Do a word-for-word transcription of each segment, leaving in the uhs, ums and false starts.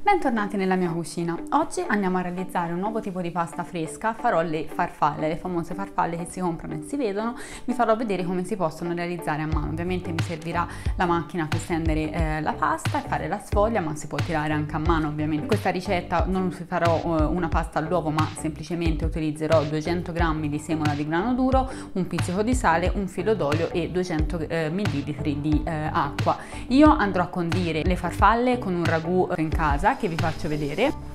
Bentornati nella mia cucina. Oggi andiamo a realizzare un nuovo tipo di pasta fresca. Farò le farfalle, le famose farfalle che si comprano e si vedono. Vi farò vedere come si possono realizzare a mano. Ovviamente mi servirà la macchina per stendere eh, la pasta e fare la sfoglia, ma si può tirare anche a mano ovviamente. In questa ricetta non farò eh, una pasta all'uovo, ma semplicemente utilizzerò duecento grammi di semola di grano duro, un pizzico di sale, un filo d'olio e duecento millilitri di eh, acqua. Io andrò a condire le farfalle con un ragù in casa che vi faccio vedere.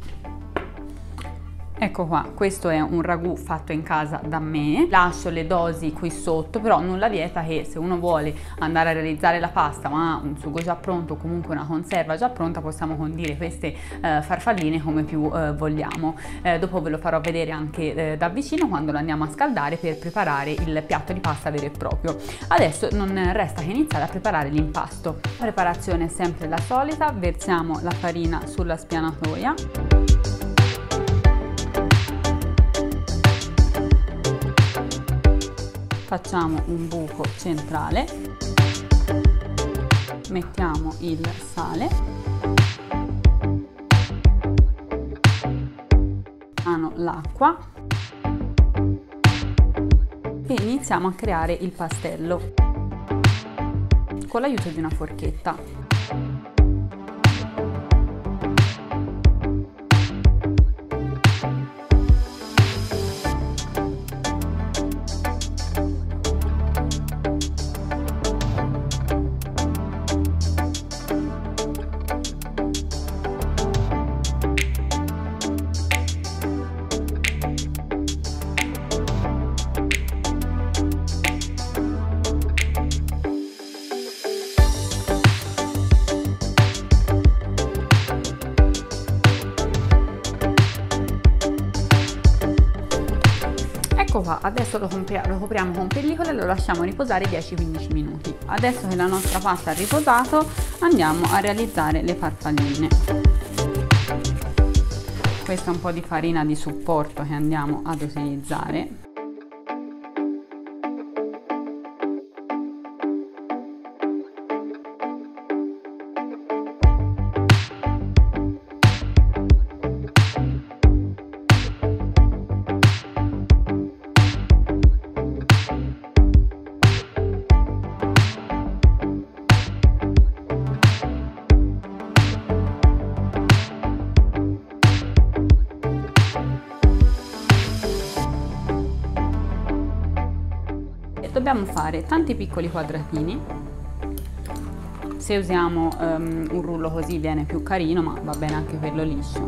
Ecco qua, questo è un ragù fatto in casa da me. Lascio le dosi qui sotto, però nulla vieta che se uno vuole andare a realizzare la pasta ma ha un sugo già pronto o comunque una conserva già pronta, possiamo condire queste eh, farfalline come più eh, vogliamo. Eh, dopo ve lo farò vedere anche eh, da vicino quando lo andiamo a scaldare per preparare il piatto di pasta vero e proprio. Adesso non resta che iniziare a preparare l'impasto. La preparazione è sempre la solita: versiamo la farina sulla spianatoia. Facciamo un buco centrale, mettiamo il sale, l'acqua e iniziamo a creare il pastello con l'aiuto di una forchetta. Ecco qua, adesso lo, lo copriamo con pellicola e lo lasciamo riposare dieci quindici minuti. Adesso che la nostra pasta ha riposato, andiamo a realizzare le farfalline. Questa è un po' di farina di supporto che andiamo ad utilizzare. Dobbiamo fare tanti piccoli quadratini. Se usiamo um, un rullo così viene più carino, ma va bene anche quello liscio.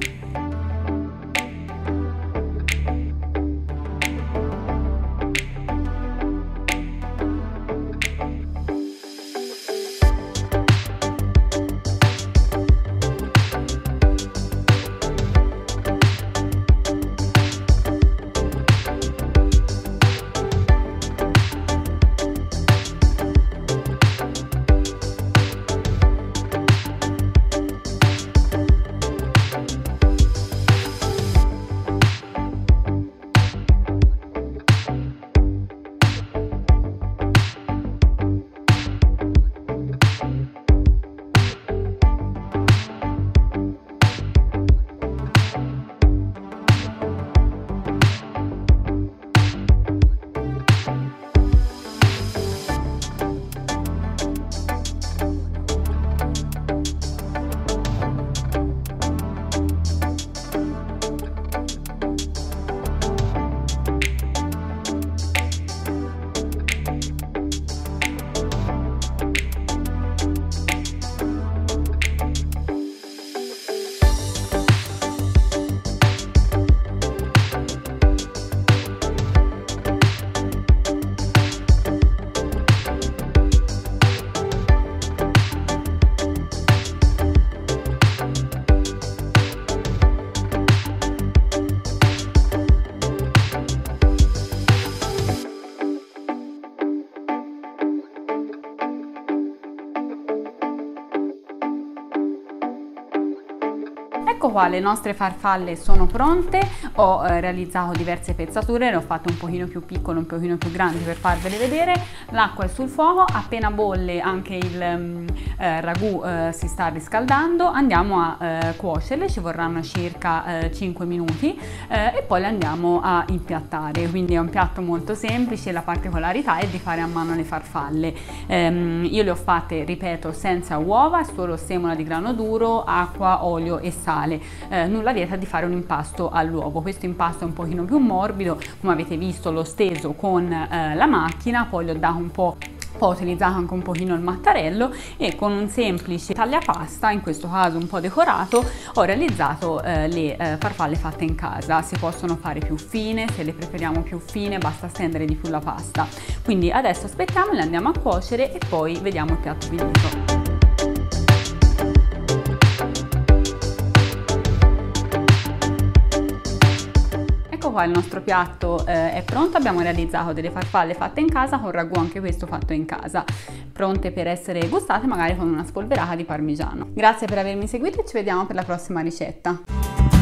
Ecco qua, le nostre farfalle sono pronte. Ho eh, realizzato diverse pezzature, le ho fatte un pochino più piccole, un pochino più grandi per farvele vedere. L'acqua è sul fuoco, appena bolle anche il um, eh, ragù eh, si sta riscaldando, andiamo a eh, cuocerle, ci vorranno circa eh, cinque minuti eh, e poi le andiamo a impiattare. Quindi è un piatto molto semplice, la particolarità è di fare a mano le farfalle. Ehm, io le ho fatte, ripeto, senza uova, solo semola di grano duro, acqua, olio e sale. Eh, nulla vieta di fare un impasto all'uovo. Questo impasto è un pochino più morbido, come avete visto l'ho steso con eh, la macchina, poi gli ho dato un po', ho utilizzato anche un pochino il mattarello e con un semplice tagliapasta, in questo caso un po' decorato, ho realizzato eh, le eh, farfalle fatte in casa. Si possono fare più fine, se le preferiamo più fine basta stendere di più la pasta. Quindi adesso aspettiamo, le andiamo a cuocere e poi vediamo il piatto finito. Ecco qua, il nostro piatto eh, è pronto, abbiamo realizzato delle farfalle fatte in casa con ragù, anche questo fatto in casa, pronte per essere gustate magari con una spolverata di parmigiano. Grazie per avermi seguito e ci vediamo per la prossima ricetta.